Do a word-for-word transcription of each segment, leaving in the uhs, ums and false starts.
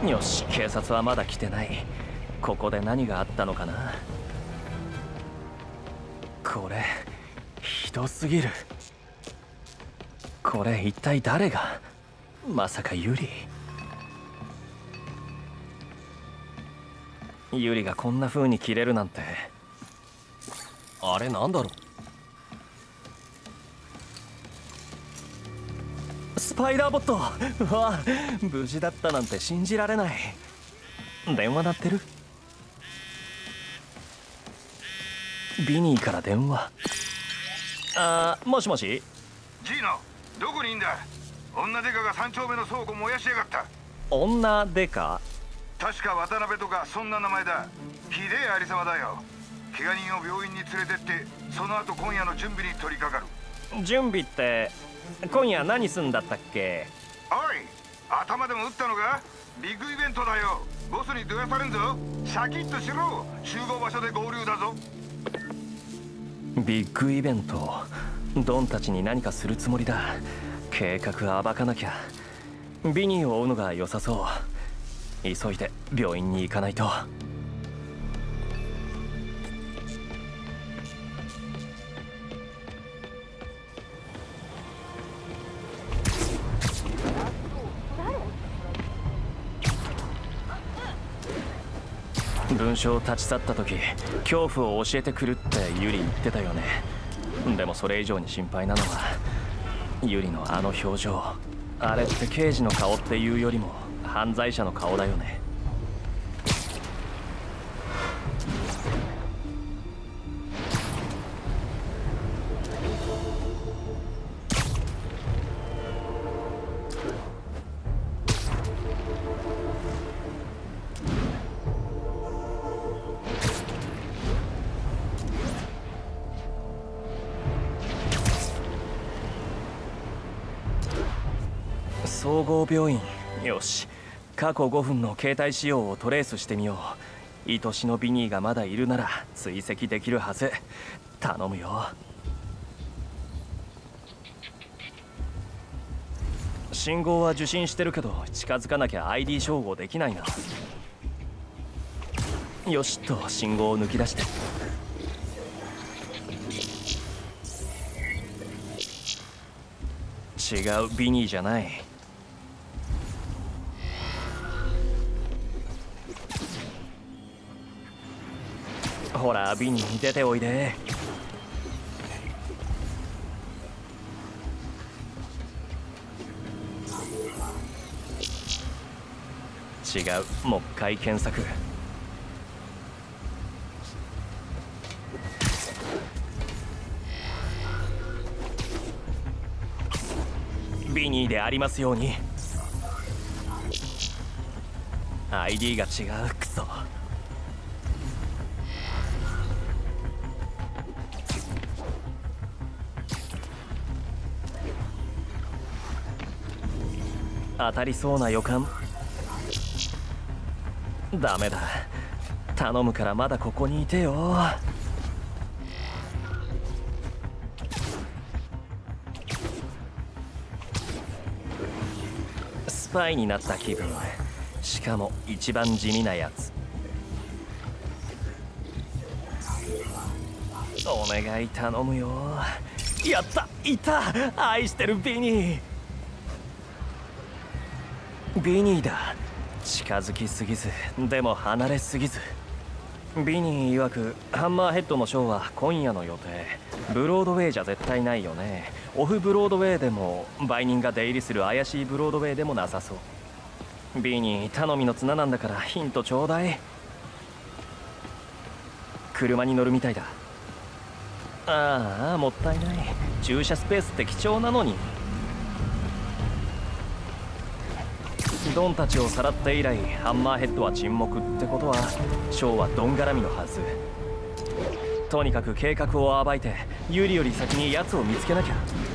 よし、警察はまだ来てない。ここで何があったのかな。これひどすぎる。これ一体誰が。まさかユリ。ユリがこんな風に切れるなんて。あれなんだろう。スパイダーボット。うわ、無事だったなんて信じられない。電話鳴ってる。ビニーから電話。あー、もしもし。 ジーノ、どこにいんだ。女デカが三丁目の倉庫燃やしやがった。 女デカ。 確か渡辺とかそんな名前だ。ひでえありさまだよ。怪我人を病院に連れてってその後今夜の準備に取り掛かる。 準備って今夜何すんだったっけ。 おい、頭でも打ったのか。ビッグイベントだよ。ボスにどやされんぞ。シャキッとしろ。集合場所で合流だぞ。 ビッグイベント。ドンたちに何かするつもりだ。計画暴かなきゃ。ビニーを追うのが良さそう。急いで病院に行かないと。文章立ち去った時、恐怖を教えてくるってユリ言ってたよね。でもそれ以上に心配なのはユリのあの表情。あれって刑事の顔っていうよりも犯罪者の顔だよね。総合病院。よし、過去ごふんの携帯使用をトレースしてみよう。愛しのビニーがまだいるなら追跡できるはず。頼むよ。信号は受信してるけど近づかなきゃ アイディー 照合できないな。よしっと信号を抜き出して。違う、ビニーじゃない。ほらビニー出ておいで。違う、もう一回検索。ビニーでありますように。 アイディー が違う。クソ。当たりそうな予感。ダメだ。頼むからまだここにいてよ。スパイになった気分。しかも一番地味なやつ。お願い頼むよ。やった、いた。愛してるビニー。ビニーだ。近づきすぎずでも離れすぎず。ビニー曰くハンマーヘッドのショーは今夜の予定。ブロードウェイじゃ絶対ないよね。オフブロードウェイでも売人が出入りする怪しいブロードウェイでもなさそう。ビニー頼みの綱なんだからヒントちょうだい。車に乗るみたいだ。ああ、もったいない。駐車スペースって貴重なのに。ドンたちをさらって以来ハンマーヘッドは沈黙ってことはショーはドン絡みのはず。とにかく計画を暴いてユリより先に奴を見つけなきゃ。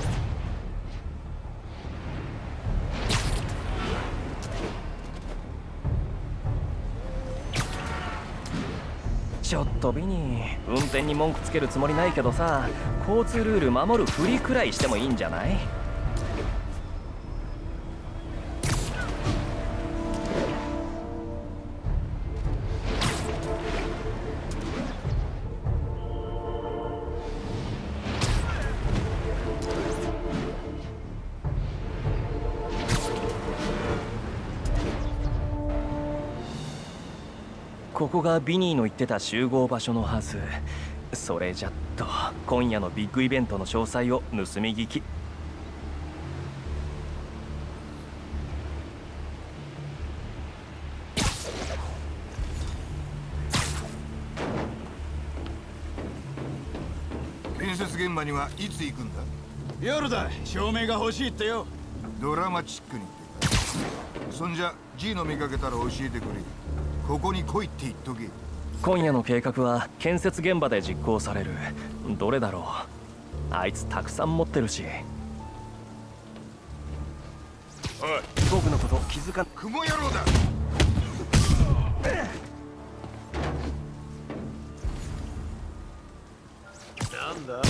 ちょっとビニー、運転に文句つけるつもりないけどさ、交通ルール守るふりくらいしてもいいんじゃない？ ここがビニーの言ってた集合場所のはず。それじゃっと今夜のビッグイベントの詳細を盗み聞き。 建設現場にはいつ行くんだ？ 夜だ。照明が欲しいってよ。 ドラマチックにってか。そんじゃ G の見かけたら教えてくれ。ここに来いって言っとけ。 今夜の計画は建設現場で実行される。どれだろう。あいつたくさん持ってるし。 おい、 僕のこと気づかん。 雲野郎だ。 なんだ？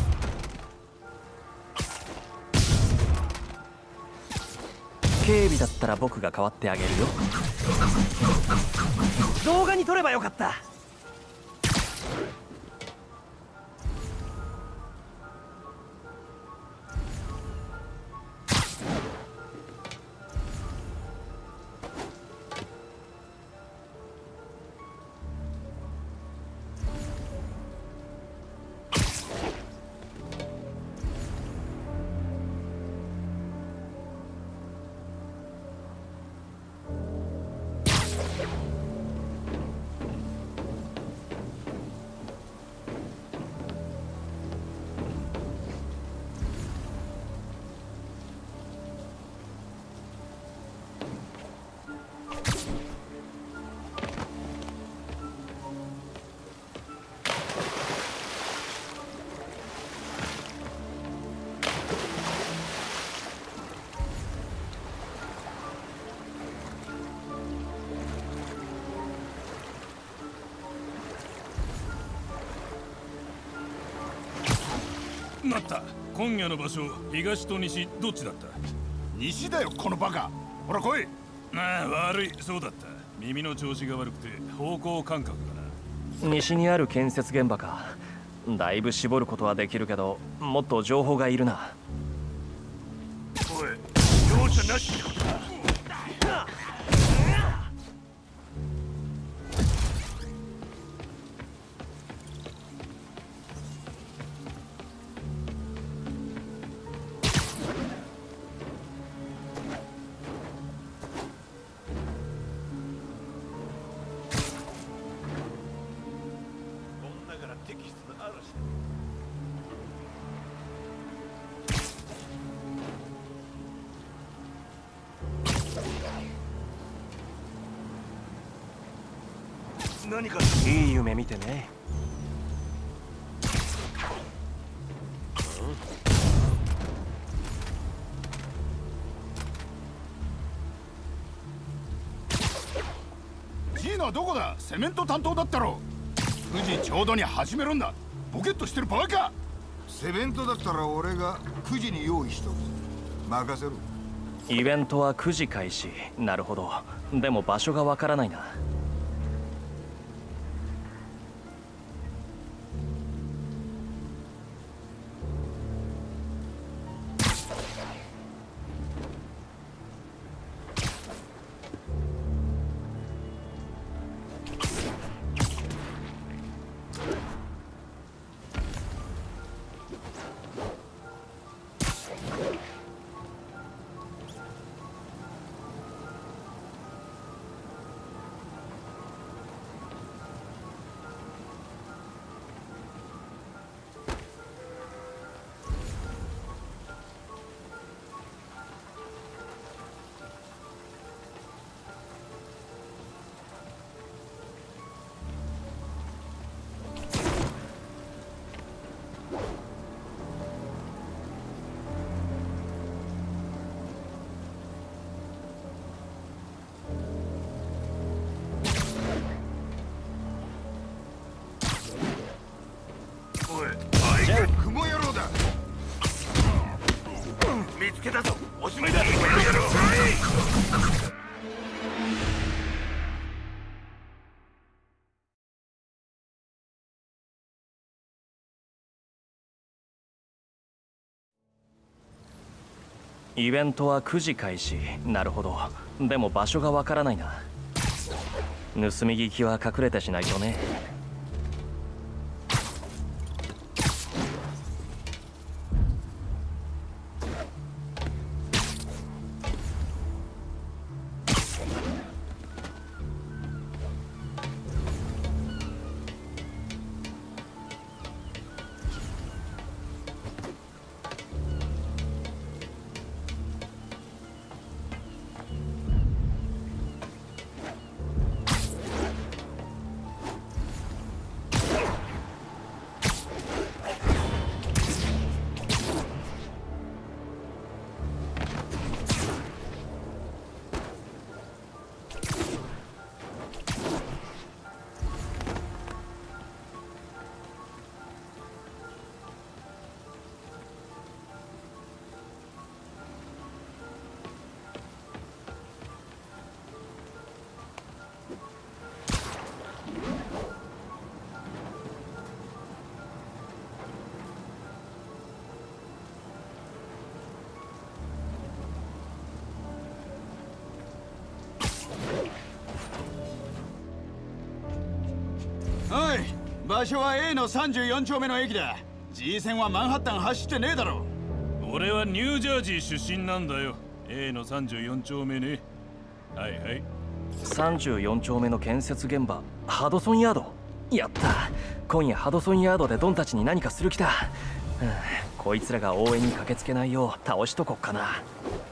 警備だったら僕が代わってあげるよ。動画に撮ればよかった。 待った。今夜の場所、東と西どっちだった？ 西だよこのバカ。ほら来い。 ああ、悪い。そうだった。耳の調子が悪くて方向感覚がな。 西にある建設現場か。だいぶ絞ることはできるけど、もっと情報がいるな。 おい、容赦なしってことか。何かいい夢見てね。 ジーナはどこだ？セメント担当だったろ。くじちょうどに始めるんだ。ボケっとしてる場合か。 セメントだったら俺がくじに用意しとく。任せろ。 イベントはくじ開始。なるほど。でも場所がわからないな。 雲野郎だ。 見つけたぞ。おしまいだ。 イベントはくじ開始。なるほど。でも場所がわからないな。 盗み聞きは隠れてしないとね。 おい、場所は A のさんじゅうよん丁目の駅だ。 G 線はマンハッタン走ってねえだろ。 俺はニュージャージー出身なんだよ。 A のさんじゅうよん丁目ね。はいはい。 さんじゅうよん丁目の建設現場、ハドソンヤード。やった、今夜ハドソンヤードでドンたちに何かする気だ。うん、こいつらが応援に駆けつけないよう倒しとこっかな。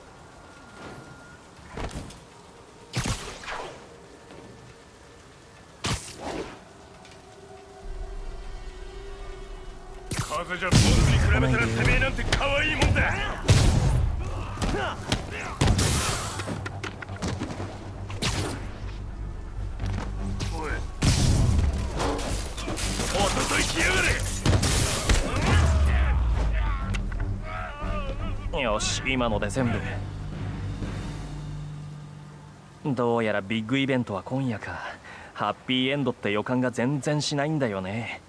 数じゃボルズに比べたらてめえなんて可愛いもんだ。おい、おととい来やがれ。 よし、今ので全部。どうやらビッグイベントは今夜か。ハッピーエンドって予感が全然しないんだよね。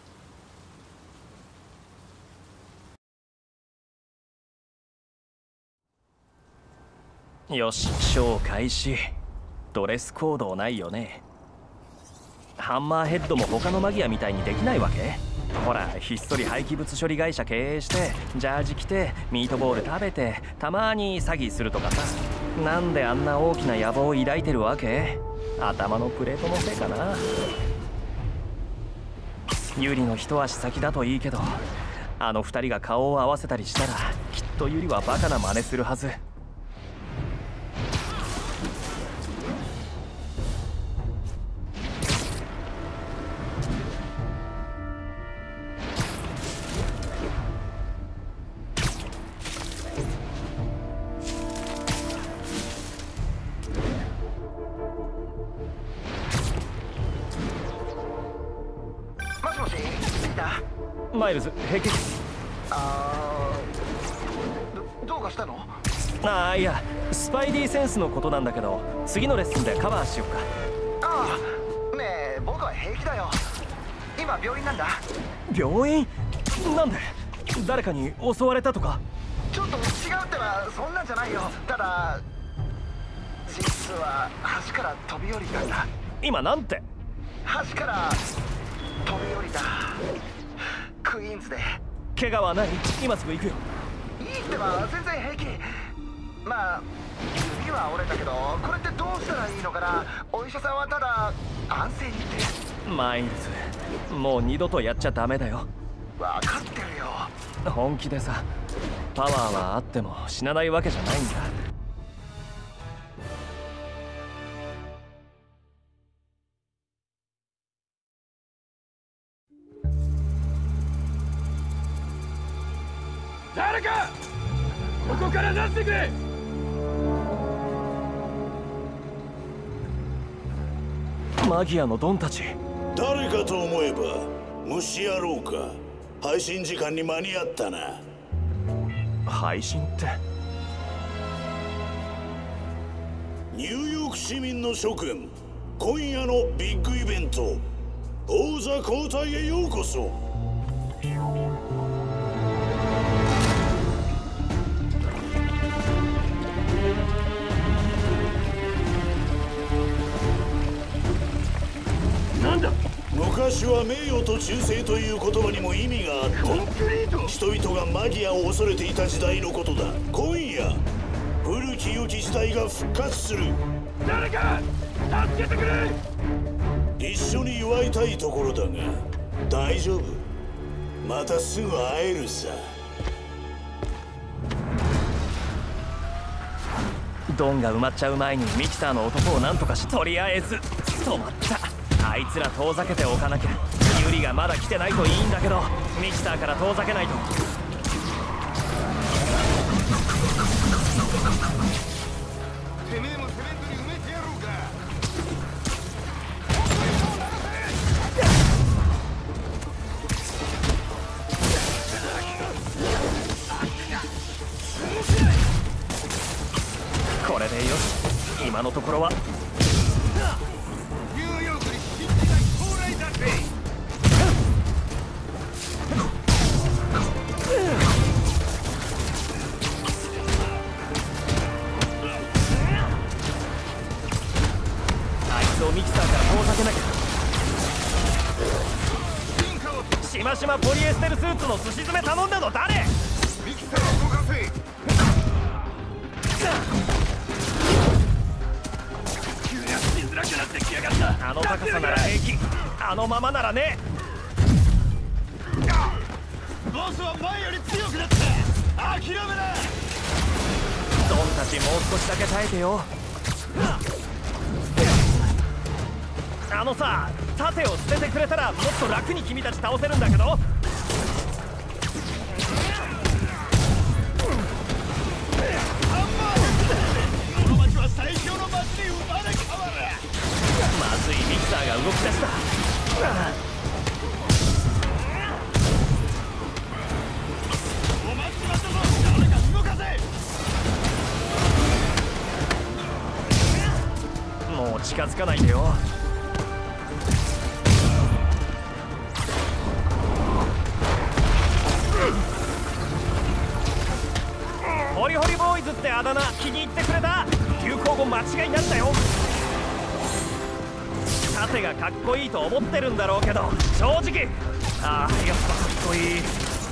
よし、ショー開始。ドレスコードないよね。ハンマーヘッドも他のマギアみたいにできないわけ？ほら、ひっそり廃棄物処理会社経営してジャージ着てミートボール食べてたまに詐欺するとかさ。なんであんな大きな野望を抱いてるわけ？頭のプレートのせいかな。ユリの一足先だといいけど、あの二人が顔を合わせたりしたらきっとユリはバカな真似するはず。マイルズ、平気？ あー、ど、どうかしたの？ ああ、いや、スパイディセンスのことなんだけど、次のレッスンでカバーしよっか。 ああ、ねえ、僕は平気だよ。今病院なんだ。 病院？なんで？誰かに襲われたとか？ ちょっと違うってはそんなんじゃないよ。ただ実は橋から飛び降りたんだ。 今なんて？ 橋から飛び降りた。クイーンズで。 怪我はない？今すぐ行くよ。 いいってば全然平気。まあ指は折れたけど、これってどうしたらいいのかな。お医者さんはただ安静にって。 マイルズ、もう二度とやっちゃダメだよ。 分かってるよ。 本気でさ。パワーはあっても死なないわけじゃないんだ。 誰かここから出してくれ。 マギアのドンたち。 誰かと思えば虫野郎か。配信時間に間に合ったな。 配信って？ ニューヨーク市民の諸君、今夜のビッグイベント、王座交代へようこそ。 昔は名誉と忠誠という言葉にも意味があった。人々がマギアを恐れていた時代のことだ。今夜古き良き時代が復活する。誰か助けてくれ。一緒に祝いたいところだが大丈夫、またすぐ会えるさ。 ドンが埋まっちゃう前にミキサーの男を何とかし、とりあえず止まった。あいつら遠ざけておかなきゃ。ユリがまだ来てないといいんだけど、ミキサーから遠ざけないと。 てめえもセメントに埋めてやろうか。 これでよし、今のところは。 ニューヨークに新時代到来だぜ。 あいつをミキサーから遠ざけなきゃ。しましまポリエステルスーツのすし詰め頼んだの誰？ ミキサーを動かせ。 あの高さなら平気。あのままならね。 ボスは前より強くなった。諦めな。 ドンたちもう少しだけ耐えてよ。あのさ、盾を捨ててくれたらもっと楽に君たち倒せるんだけど。 この町は最強の町に生まれ変わる。 まずい、ミキサーが動き出した。 お待ちましたぞ。誰か動かせ。 もう近づかないでよ。ホリホリボーイズってあだ名気に入ってくれた？流行語間違いなんだよ。盾がかっこいいと思ってるんだろうけど、正直ああやっぱかっこいい。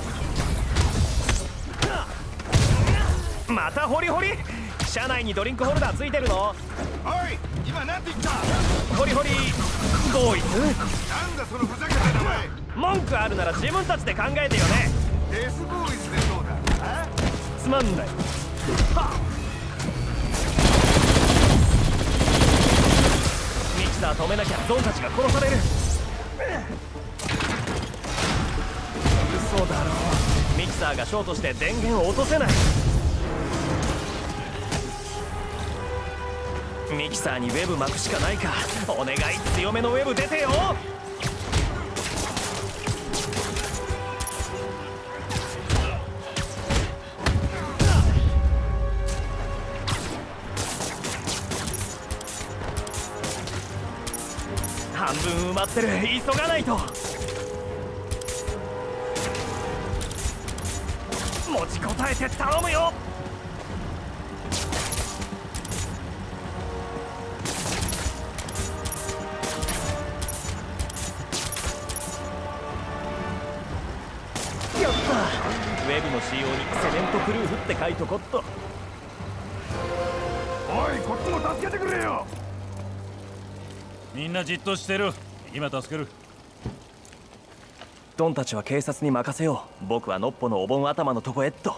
またホリホリ？車内にドリンクホルダーついてるの？ おい、今なんて言った？ ホリホリボーイズ？ なんだそのふざけた名前。 文句あるなら自分たちで考えてよね。 デスボーイズでどうだ？あ？ つまんない。ミキサー止めなきゃドンたちが殺される。嘘だろ。ミキサーがショートして電源を落とせない。ミキサーにウェブ巻くしかないか。お願い、強めのウェブ出てよ。半分埋まってる。急がないと。持ちこたえて頼むよ。やった。ウェブの仕様にセメントプルーフって書いとこっと。 おい、こっちも助けてくれよ。 みんなじっとしてる。今助ける。 ドンたちは警察に任せよう。僕はノッポのお盆頭のとこへっと。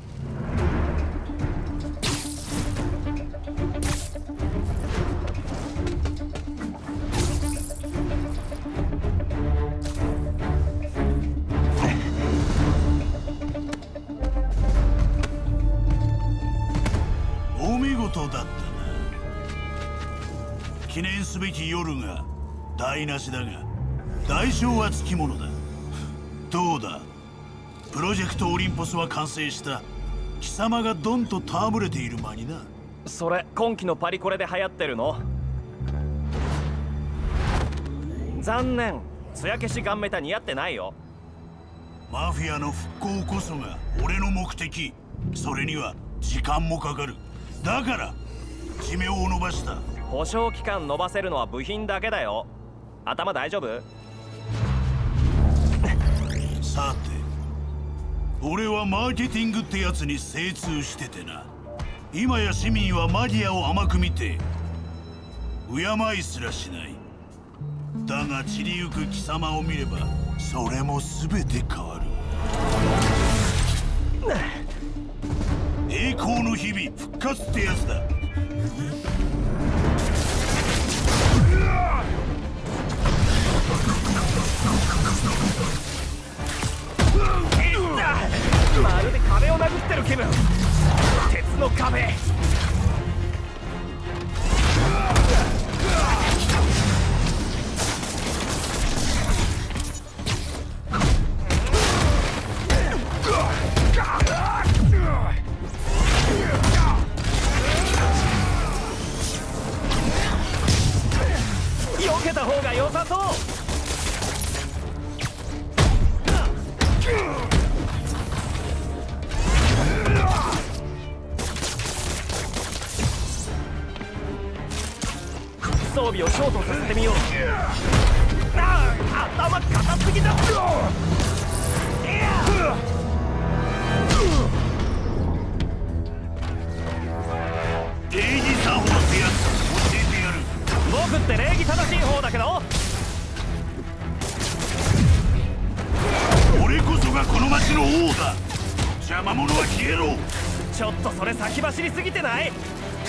お見事だったな。記念すべき夜が台無しだが代償はつきものだ。どうだ、プロジェクトオリンポスは完成した。貴様がドンと戯れている間にな。 それ今期のパリコレで流行ってるの？残念、艶消しガンメタ似合ってないよ。 マフィアの復興こそが俺の目的。それには時間もかかる。だから寿命を延ばした。 保証期間延ばせるのは部品だけだよ。頭大丈夫？ さて俺はマーケティングってやつに精通しててな。今や市民はマギアを甘く見て敬いすらしない。だが散りゆく貴様を見ればそれも全て変わる。栄光の日々復活ってやつだ。 まるで壁を殴ってる気分。鉄の壁。避けた方が良さそう。装備をショートさせてみよう。ああ、頭硬すぎだ。 礼儀作法ってやつ教えてやる。 僕って礼儀正しい方だけど。 俺こそがこの町の王だ。邪魔者は消えろ。 ちょっとそれ先走りすぎてない？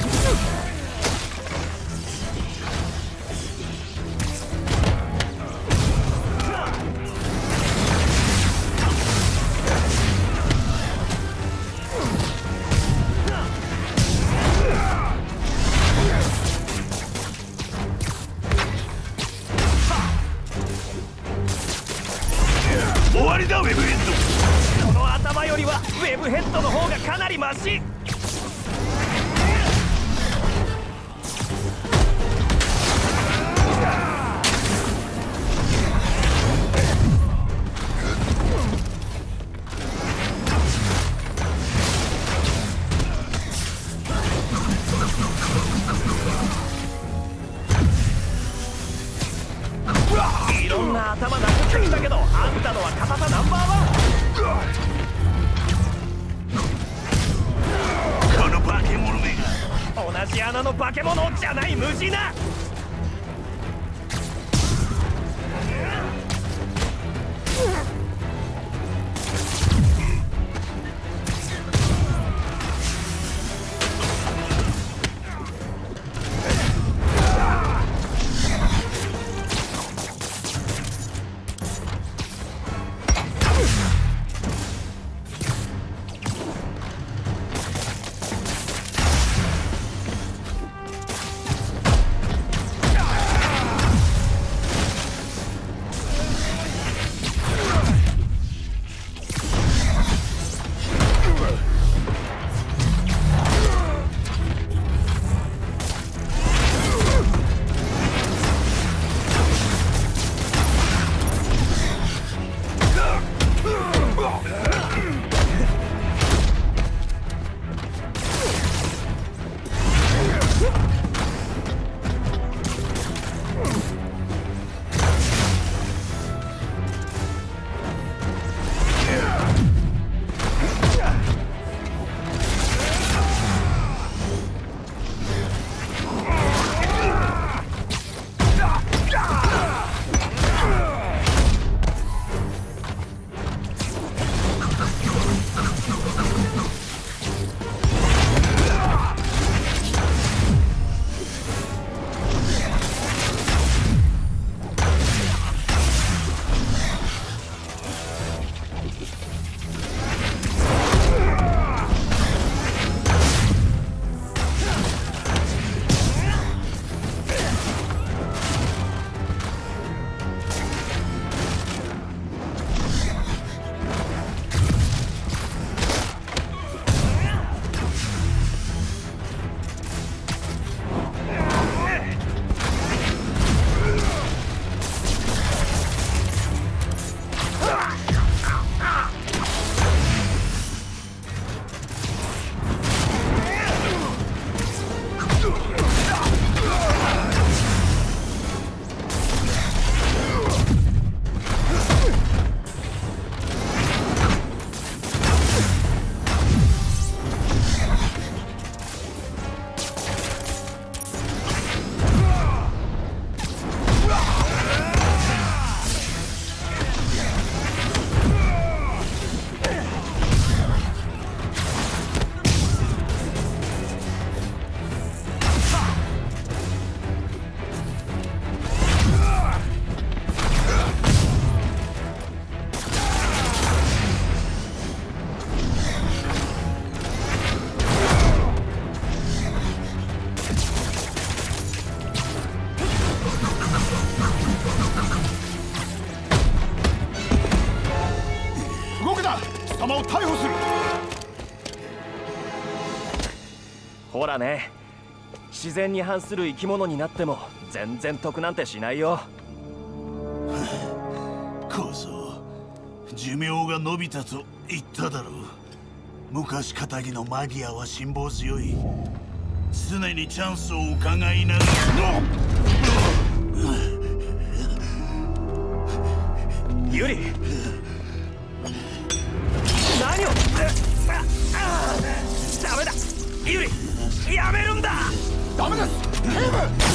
終わりだウェブヘッド。 この頭よりはウェブヘッドの方がかなりマシ。いろんな頭殴ってきたけど、あんたのは硬さナンバーワン。 この化け物めが同じ穴の化け物じゃない無事な。 ほらね、自然に反する生き物になっても全然得なんてしないよ。 こそ寿命が伸びたと言っただろう。昔かたぎのマギアは辛抱強い。常にチャンスを伺いながらユリ、何をダメだユリ、やめるんだ。 ダメです警部。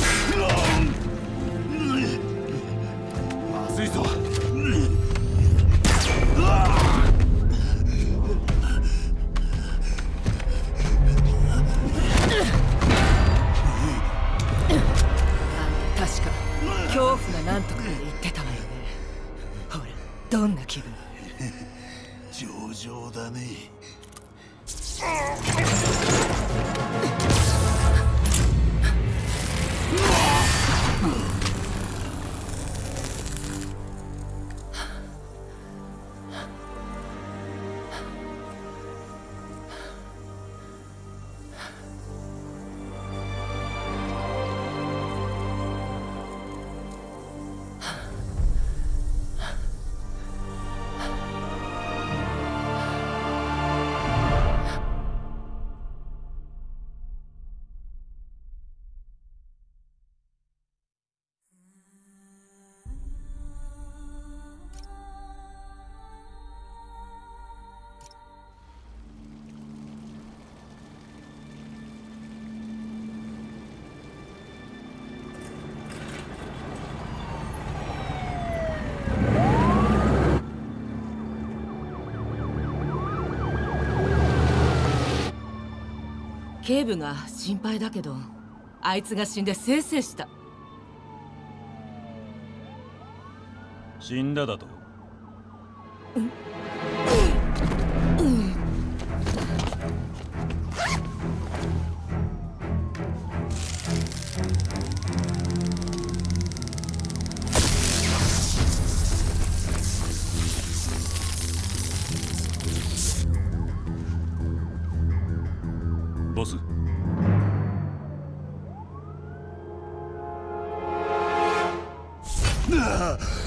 まずいぞ。 確か恐怖がなんとかって言ってたわよね。ほら、どんな気分？ 上々だね。 警部が心配だけど、あいつが死んでせいせいした。 死んだだと？ボス。 なあ